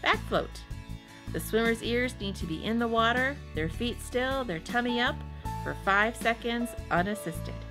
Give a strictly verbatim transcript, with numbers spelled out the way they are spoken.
Back float. The swimmer's ears need to be in the water, their feet still, their tummy up for five seconds unassisted.